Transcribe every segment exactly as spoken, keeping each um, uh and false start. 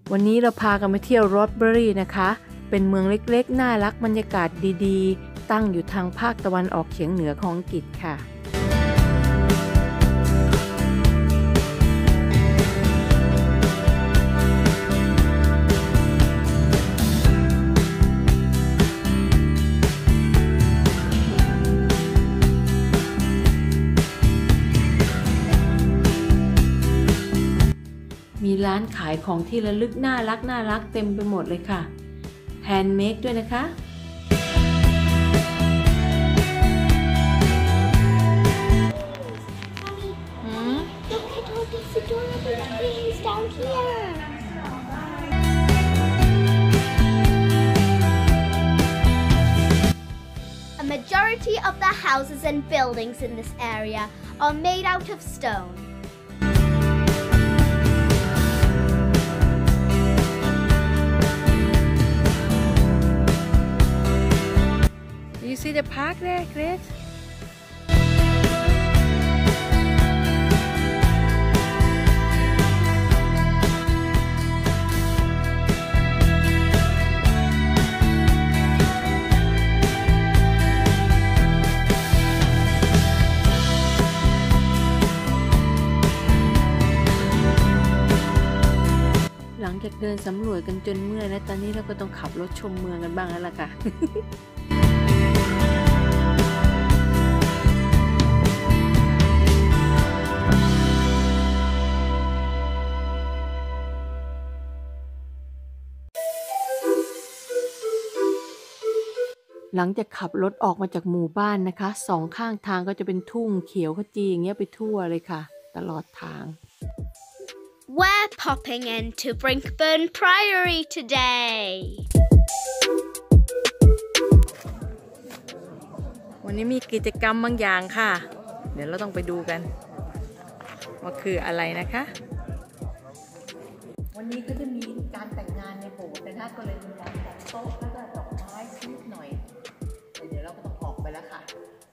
วันนี้เราพากันไปเที่ยวโรสเบอรี่นะคะเป็นเมืองเล็กๆน่ารักบรรยากาศดีๆตั้งอยู่ทางภาคตะวันออกเฉียงเหนือของอังกฤษค่ะมีร้านขายของที่ระลึกน่ารักน่ารักเต็มไปหมดเลยค่ะแฮนด์เมดด้วยนะคะ A majority of the houses and buildings in this area are made out of stone. You see the park there, Grace?หลังจากเดินสำรวจกันจนเมื่อยและตอนนี้เราก็ต้องขับรถชมเมืองกันบ้างแล้วล่ะค่ะ หลังจากขับรถออกมาจากหมู่บ้านนะคะสองข้างทางก็จะเป็นทุ่งเขียวขจีอย่างเงี้ยไปทั่วเลยค่ะตลอดทาง We're popping into Brinkburn Priory today. วันนี้มีกิจกรรมบางอย่างค่ะเดี๋ยวเราต้องไปดูกันว่าคืออะไรนะคะวันนี้ก็จะมีการแต่งงานในโบสถ์นะคะก็เลยมีการจัดโต๊ะแล้วก็ดอกไม้นิดหน่อยเดี๋ยวเราก็ต้องออกไปแล้วค่ะ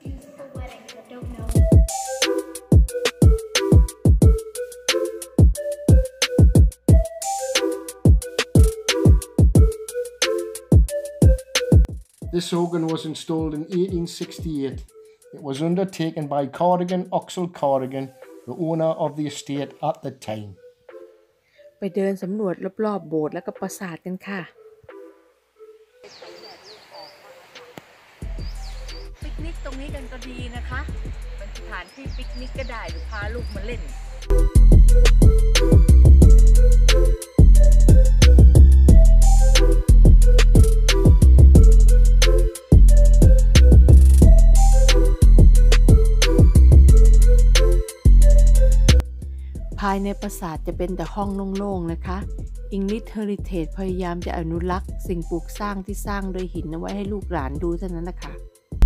This organ was installed in eighteen sixty-eight. It was undertaken by Corrigan Oxel Corrigan, the owner of the estate at the time. ไปเดินสำรวจรอบๆโบสถ์แล้วก็ปราสาทกันค่ะปิกนิกตรงนี้กันก็ดีนะคะเป็นสถานที่ปิกนิกก็ได้หรือพาลูกมาเล่นภายในปราสาทจะเป็นแต่ห้องโล่งๆนะคะ English Heritage พยายามจะอนุรักษ์สิ่งปลูกสร้างที่สร้างโดยหินเอาไว้ให้ลูกหลานดูเท่านั้นนะคะ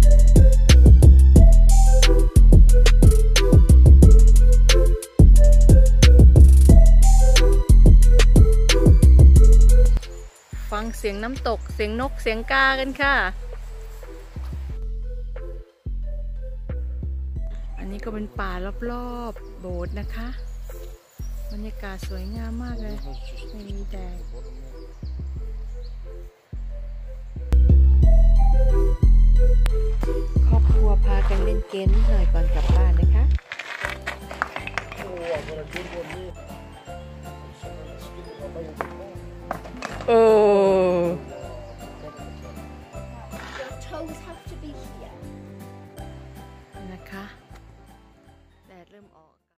ฟังเสียงน้ำตกเสียงนกเสียงกากันค่ะอันนี้ก็เป็นป่ารอบๆโบสถ์นะคะบรรยากาศสวยงามมากเลยไม่มีแดดครอบครัวพากันเล่นเกมนิดหน่อยก่อนกลับบ้านนะคะโอ้ Your toes have to be here. นะคะแดดเริ่มออก